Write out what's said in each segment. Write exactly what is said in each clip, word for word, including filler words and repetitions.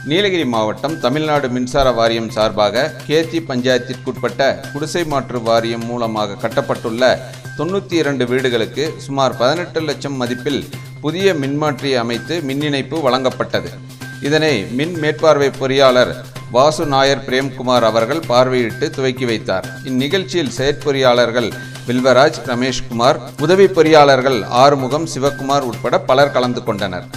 நீலகிரி மாவட்டம் தமிழ்நாடு மின்சார வாரியம் சார்பாக கேத்தி பஞ்சாயத்திற்குட்பட்ட குடிசை மாற்று வாரியம் மூலமாக கட்டப்பட்டுள்ள தொண்ணூற்றி இரண்டு வீடுகளுக்கு சுமார் பதினெட்டு லட்சம் மதிப்பில் புதிய மின்மாற்றி அமைத்து மின் இணைப்பு வழங்கப்பட்டது. இதனை மின் மேற்பார்வை பொறியாளர் வாசு நாயர் பிரேம்குமார் அவர்கள் பார்வையிட்டு துவக்கி வைத்தார். இந்நிகழ்ச்சியில் செயற்பொறியாளர்கள் வில்வராஜ், ரமேஷ்குமார், உதவி பொறியாளர்கள் ஆறுமுகம், சிவக்குமார் உட்பட பலர் கலந்து கொண்டனர்.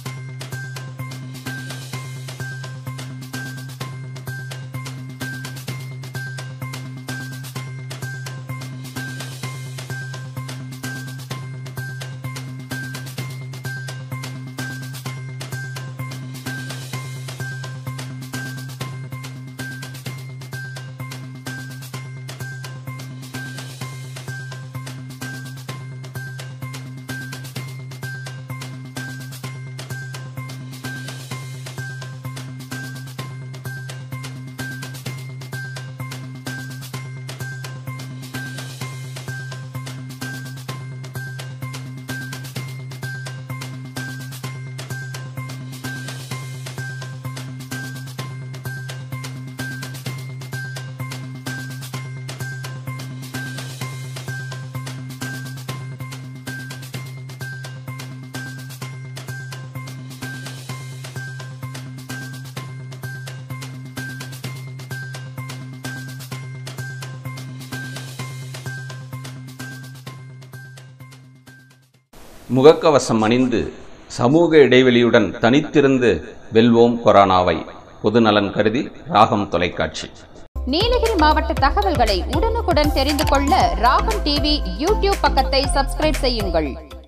முகக்கவசம் அணிந்து சமூக இடைவெளியுடன் தனித்திருந்து வெல்வோம் கொரோனாவை. பொதுநலன் கருதி ராகம் தொலைக்காட்சி. நீலகிரி மாவட்ட தகவல்களை உடனுக்குடன் தெரிந்து கொள்ள ராகம் டிவி யூடியூப் பக்கத்தை சப்ஸ்கிரைப் செய்யுங்கள்.